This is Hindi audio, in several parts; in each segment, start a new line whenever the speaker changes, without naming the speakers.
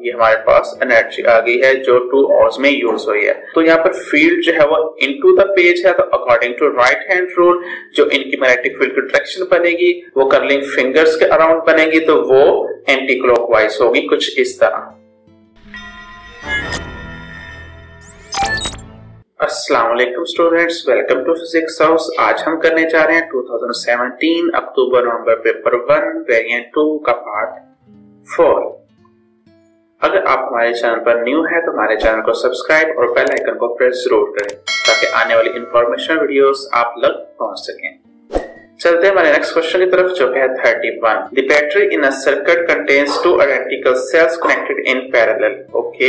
ये हमारे पास एनर्जी आ गई है जो 2 आवर्स में यूज हुई है। तो यहाँ पर फील्ड जो है वो इनटू द पेज है, तो according to right hand rule जो इनकी मैग्नेटिक फील्ड की डायरेक्शन बनेगी वो कर्लिंग फिंगर्स के अराउंड बनेगी, तो वो एंटी क्लॉकवाइज होगी कुछ इस तरह। अस्सलाम वालेकुम students, welcome to physics house. आज हम करने जा रहे हैं 2017 अक्टूबर नवंबर पेपर 1 वेरिएंट 2 का पार्ट 4। अगर आप हमारे चैनल पर न्यू है तो हमारे चैनल को सब्सक्राइब और बेल आइकन को प्रेस जरूर करें ताकि आने वाली इंफॉर्मेशन वीडियोस आप तक पहुंच सकें। चलते हैं हमारे नेक्स्ट क्वेश्चन की तरफ जो है 31। The battery in a circuit contains 2 identical cells connected in parallel. Okay,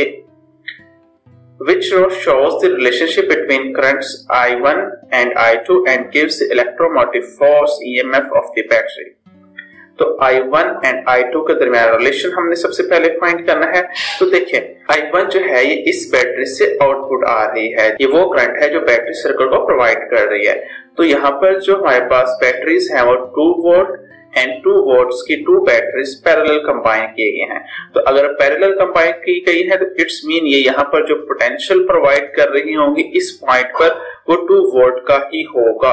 which row shows the relationship between currents I1 and I2 and gives the electromotive force EMF of the battery। तो I1 and I2 के दरमियान रिलेशन हमने सबसे पहले फाइंड करना है। तो देखिए I1 जो है ये इस बैटरी से आउटपुट आ रही है, ये वो करंट है जो बैटरी सर्किट को प्रोवाइड कर रही है। तो यहाँ पर जो हमारे पास बैटरीज हैं वो 2 वोल्ट एंड 2 वोल्ट्स की 2 बैटरीज पैरेलल कंबाइन किए गए हैं। तो अगर पैरेलल कंबाइन की गई है तो इट्स मीन ये यहाँ पर जो पोटेंशियल प्रोवाइड कर रही होंगी इस पॉइंट पर वो 2 वोल्ट का ही होगा।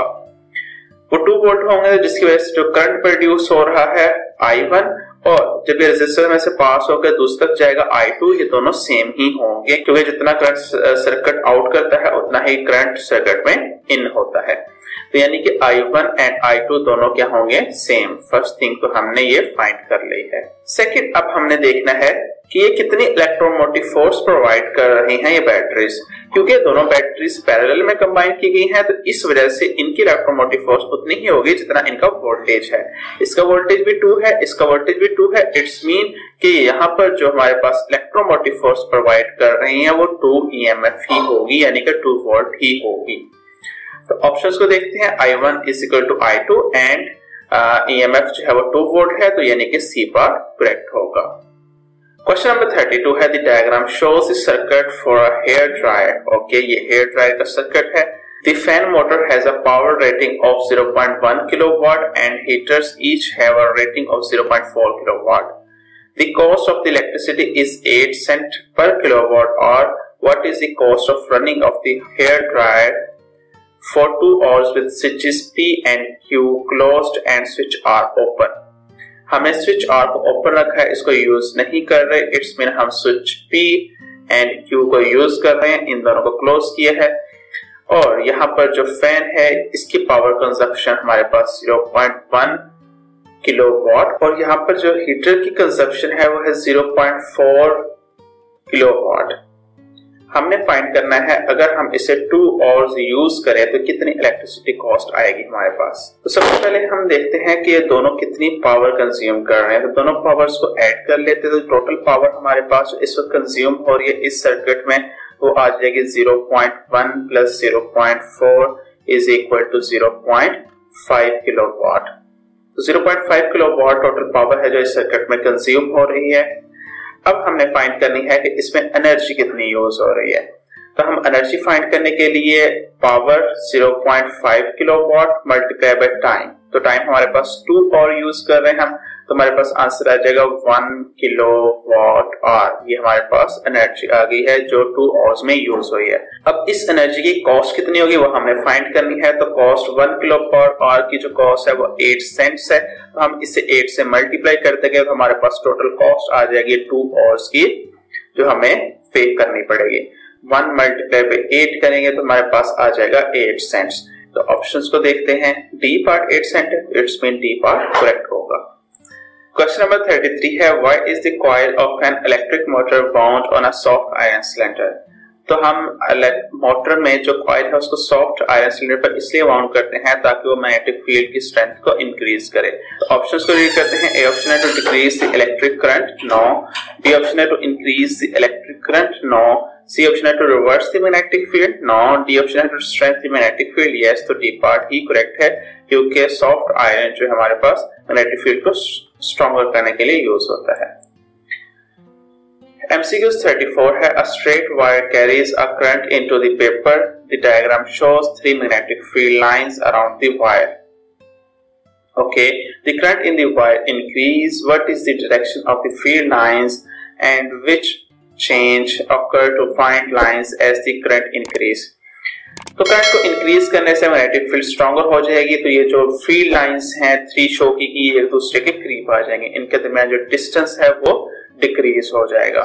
वो 2 वोल्ट होंगे जिसकी वजह से जो करंट प्रोड्यूस हो रहा है I1 और जब ये रेजिस्टर में से पास होकर दूसरी तक जाएगा I2, ये दोनों सेम ही होंगे क्योंकि जितना करंट सर्किट आउट करता है उतना ही करंट सर्किट में इन होता है। तो यानी कि I1 एंड I2 दोनों क्या होंगे, सेम। फर्स्ट थिंग तो हमने ये फाइंड कर ली है। सेकंड, अब हमने देखना है कि ये कितनी इलेक्ट्रोमोटिव फोर्स प्रोवाइड कर रही हैं ये बैटरीज, क्योंकि दोनों बैटरीज पैरेलल में कंबाइन की गई हैं तो इस वजह से इनकी इलेक्ट्रोमोटिव फोर्स उतनी ही होगी जितना इनका वोल्टेज है। इसका वोल्टेज भी 2 है, इसका वोल्टेज भी 2 है। इट्स मीन कि यहाँ पर जो हमारे पास इलेक्ट्रोमोटिव फोर्स प्रोवाइड कर रही है वो 2 EMF ही होगी, यानी कि 2 वोल्ट ही होगी। तो ऑप्शंस को देखते हैं। I1 is equal to I2 and EMF जो है वो 2 वोल्ट है, तो यानी कि C पार्ट करेक्ट होगा। क्वेश्चन नंबर 32 है, the diagram shows the circuit for a hair dryer. Okay, ये हेयर ड्रायर का सर्किट है। The fan motor has a power rating of 0.1 kilowatt and heaters each have a rating of 0.4 kilowatt. The cost of the electricity is 8 cent per kilowatt और what is the cost of running of the hair dryer for 2 hours with switches P and Q closed and switch R open। हमने स्विच R को ओपन रखा है, इसको यूज नहीं कर रहे। इट्स मीन हम स्विच P एंड Q को यूज कर रहे हैं, इन दोनों को क्लोज किया है। और यहाँ पर जो फैन है इसकी पावर कंजप्शन हमारे पास 0.1 किलोवाट और यहाँ पर जो हीटर की कंजप्शन है वो है 0.4 किलोवाट। हमने फाइंड करना है अगर हम इसे 2 आवर्स यूज करें तो कितनी इलेक्ट्रिसिटी कॉस्ट आएगी हमारे पास। तो सबसे पहले हम देखते हैं कि ये दोनों कितनी पावर कंज्यूम कर रहे हैं। तो दोनों पावर्स को ऐड कर लेते हैं तो टोटल पावर हमारे पास इस वक्त कंज्यूम हो रही है इस सर्किट में वो आ जाएगी 0.1 plus 0.4 is equal to 0.5 kilowatt. तो 0.5 किलोवाट टोटल पावर है जो इस सर्किट में कंज्यूम हो रही है। अब हमने फाइंड करनी है कि इसमें एनर्जी कितनी यूज हो रही है। तो हम एनर्जी फाइंड करने के लिए power 0.5 kilowatt multiply by time, तो टाइम हमारे पास 2 और यूज कर रहे हैं हम, तो हमारे पास आंसर आ जाएगा 1 किलोवाट आवर। ये हमारे पास एनर्जी आ गई है जो 2 आवर्स में यूज हुई है। अब इस एनर्जी की कॉस्ट कितनी होगी वो हमने फाइंड करनी है। तो कॉस्ट 1 किलोवाट आवर की जो कॉस्ट है वो 8 सेंट्स है, तो हम इसे 8 से मल्टीप्लाई करते गए तो हमारे पास टोटल कॉस्ट आ जाएगी 2 आवर्स की जो हमें पे करनी पड़ेगी। 1 मल्टीप्लाई बाय 8 करेंगे तो हमारे पास आ जाएगा 8 सेंट्स। तो ऑप्शंस को देखते हैं। डी पार्ट 8 सेंट है, it's mean D part correct होगा। क्वेश्चन नंबर 33 है, why is the coil of an electric motor bound on a soft iron cylinder. तो हम मोटर में जो कॉइल है उसको सॉफ्ट आयरन सिलेंडर पर इसलिए बाउंड करते हैं ताकि वो मैग्नेटिक फील्ड की स्ट्रेंथ को इंक्रीज करे। तो ऑप्शंस को रीड करते हैं। ए ऑप्शन है to decrease the electric current, no. B option है to increase the electric current, no. C option है to reverse the magnetic field, no. D option है to strength the magnetic field, yes. तो डी पार्ट ही करेक्ट है क्योंकि सॉफ्ट आयरन जो हमारे पास मैग्नेटिक फील्ड को स्ट्रॉन्गर करने के लिए यूज होता है। MCQ 34 है, a straight wire carries a current into the paper. The diagram shows 3 magnetic field lines around the wire. Okay, the current in the wire increase. What is the direction of the field lines and which change occur to find lines as the current increase। तो करंट को इंक्रीज करने से मैग्नेटिक फील्ड स्ट्रॉन्गर हो जाएगी, तो ये जो फील्ड लाइंस हैं थ्री शो की एक दूसरे के करीब आ जाएंगे, इनके दरमियान जो डिस्टेंस है वो डिक्रीज हो जाएगा।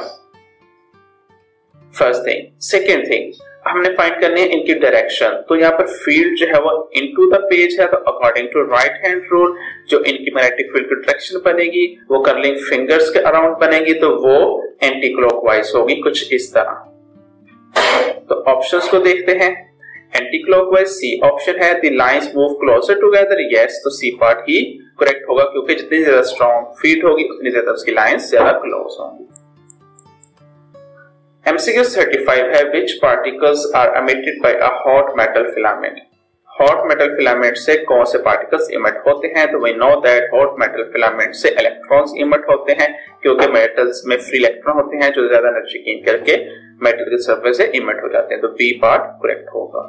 First thing. सेकेंड थिंग, हमने फाइंड करनी है इनकी डायरेक्शन। तो यहाँ पर फील्ड जो है वो इनटू द पेज है, तो according to right hand rule जो इनकी मैग्नेटिक फील्ड की डायरेक्शन बनेगी वो कर्लिंग फिंगर्स के अराउंड बनेगी, तो वो एंटी क्लॉकवाइज होगी कुछ इस तरह। तो ऑप्शंस को देखते हैं। एंटी क्लॉकवाइज सी ऑप्शन है, the lines move closer together, yes, तो सी पार्ट ही करेक्ट होगा क्योंकि जितनी ज्यादा स्ट्रॉन्ग फील्ड होगी उतनी ज्यादा उसकी लाइंस ज्यादा क्लोज होंगी। MCQ 35 है, which particles are emitted by a hot metal filament? Hot metal filament से कौन से particles emit होते हैं? तो we know that hot metal filament से electrons emit होते हैं क्योंकि metals में free electron होते हैं जो ज्यादा एनर्जी गेन करके metal के surface से emit हो जाते हैं, तो B part correct होगा।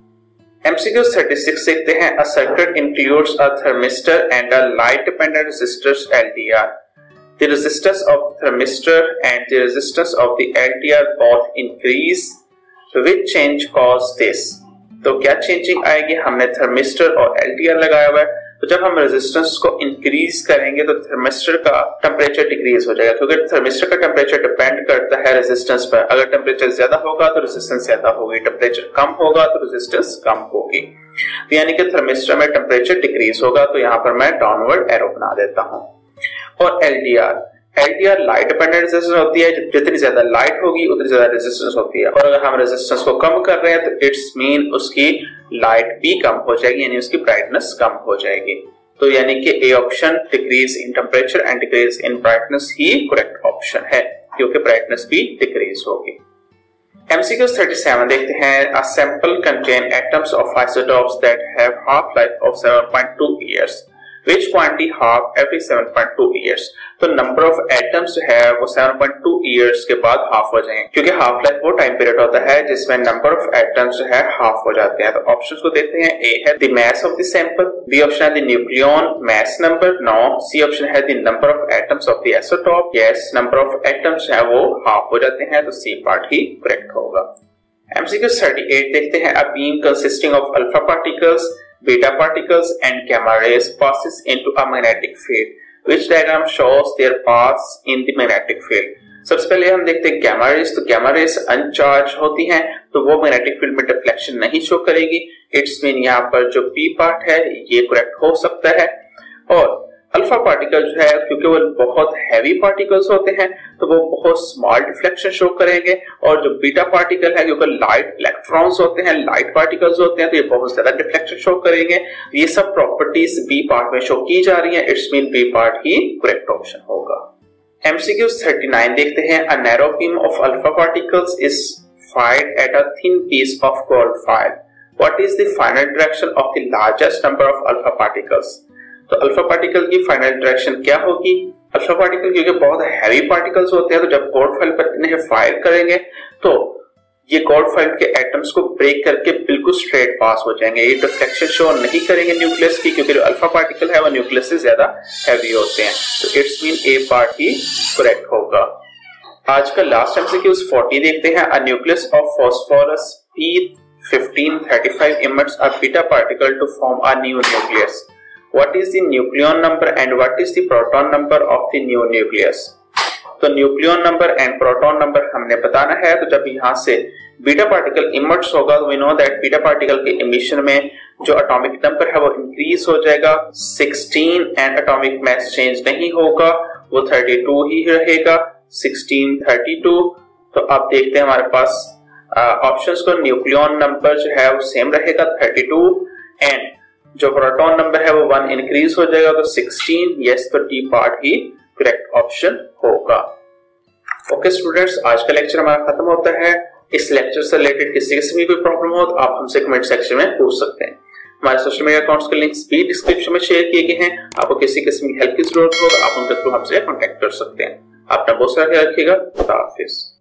MCQ 36 देखते हैं, a circuit includes a thermistor and a light dependent resistors LDR. The resistance of the thermistor and the resistance of the LDR both increase. Which change cause this? तो क्या चेंजिंग आएगी? हमने थर्मिस्टर और LDR लगाया हुआ है, तो जब हम रेजिस्टेंस को इंक्रीज करेंगे तो थर्मिस्टर का टेम्परेचर डिक्रीज हो जाएगा क्योंकि थर्मिस्टर का टेम्परेचर डिपेंड करता है रेजिस्टेंस पर। अगर टेम्परेचर ज्यादा होगा तो रेजिस्टेंस ज्यादा होगी, टेम्परेचर कम होगा तो रेजिस्टेंस कम होगी, तो यानी कि थर्मिस्टर में टेम्परेचर डिक्रीज होगा। तो यहाँ पर मैं डाउनवर्ड एरो बना देता हूँ। और LDR लाइट डिपेंडेंट रेजिस्टेंस होती है, जितनी ज्यादा लाइट होगी उतनी ज्यादा रेजिस्टेंस होती है, और अगर हम रेजिस्टेंस को कम कर रहे हैं तो इट्स मीन उसकी लाइट भी कम हो जाएगी, यानी उसकी ब्राइटनेस कम हो जाएगी। तो यानी कि A option decrease in temperature and decrease in brightness ही करेक्ट ऑप्शन है क्योंकि ब्राइटनेस भी डिक्रीज होगी। MCQ 37 देखते हैं, a sample contain atoms of isotopes that have half life of 7.2 years. Which quantity half every 7.2 years? तो नंबर ऑफ एटम्स जो है वो 7.2 years के बाद हाफ हो जाएंगे क्योंकि हाफ लाइफ वो टाइम पीरियड होता है जिसमें नंबर ऑफ एटम्स जो है हाफ हो जाते हैं। तो ऑप्शंस को देखते हैं। ए है the mass of the sample, B option है the nucleon mass number, no, C option है the number of atoms of the isotope, yes, number of atoms है वो हाफ हो जाते हैं, तो सी पार्ट ही करेक्ट होगा। MCQ 38 देखते हैं, a beam consisting of alpha particles, beta particles and gamma rays passes into a magnetic field. Which diagram shows their paths in the magnetic field? सबसे पहले हम देखते हैं gamma rays। तो gamma rays अनचार्ज होती हैं तो वो मैग्नेटिक फील्ड में डिफ्लेक्शन नहीं शो करेगी। इट्स मीन यहाँ पर जो B पार्ट है ये करेक्ट हो सकता है। और अल्फा पार्टिकल जो है क्योंकि वो बहुत हैवी पार्टिकल्स होते हैं तो वो बहुत स्मॉल डिफ्लेक्शन शो करेंगे, और जो बीटा पार्टिकल है क्योंकि लाइट इलेक्ट्रॉन्स होते हैं, लाइट पार्टिकल्स होते हैं, तो ये बहुत ज्यादा डिफ्लेक्शन शो करेंगे। ये सब प्रॉपर्टीज बी पार्ट में शो की जा रही हैं, इट्स मीन बी पार्ट ही करेक्ट ऑप्शन होगा। MCQ 39 देखते हैं, a narrow beam of alpha particles is fired at a thin piece of gold foil. What is the final direction of the largest number of alpha particles? तो अल्फा पार्टिकल की फाइनल डायरेक्शन क्या होगी? अल्फा पार्टिकल क्योंकि बहुत हैवी पार्टिकल्स होते हैं तो जब गोल्ड फाइल पर इन्हें फायर करेंगे तो ये गोल्ड फाइल के एटम्स को ब्रेक करके बिल्कुल स्ट्रेट पास हो जाएंगे। ये डिफ्लेक्शन शो नहीं करेंगे न्यूक्लियस की क्योंकि जो अल्फा पार्टिकल है वो न्यूक्लियस से ज्यादा हैवी होते हैं, तो इट्स मीन ए पार्ट ही करेक्ट होगा। आज का लास्ट MCQ 40 देखते हैं, a nucleus of phosphorus P1535 emits a beta particle to form a new nucleus. What is the nucleon number and what is the proton number of the new nucleus? तो nucleon number and proton number हमने बताना है। तो जब यहाँ से बीटा पार्टिकल इमर्ट्स होगा तो we know that beta particle के इमिशन में जो एटॉमिक नंबर है वो इंक्रीज हो जाएगा 16 एंड एटॉमिक मास चेंज नहीं होगा, वो 32 ही रहेगा, 16 32। तो अब देखते हैं हमारे पास ऑप्शंस को, न्यूक्लियन नंबर जो है वो सेम रहेगा 32 एंड जो प्रोटॉन नंबर है वो 1 इंक्रीज हो जाएगा तो 16, यस, तो डी पार्ट ही करेक्ट ऑप्शन होगा। ओके स्टूडेंट्स, आज का लेक्चर हमारा खत्म होता है। इस लेक्चर से रिलेटेड किसी किस्म की कोई प्रॉब्लम हो तो आप हमसे कमेंट सेक्शन में पूछ सकते हैं। हमारे सोशल मीडिया अकाउंट्स के लिंक्स भी डिस्क्रिप्शन में शेयर किए गए हैं। आपको किसी किस्म की हेल्प की जरूरत हो तो आप उनके थ्रू हमसे कॉन्टेक्ट कर सकते हैं। अपना बहुत सारा ख्याल रखिएगा। खुदा हाफिज।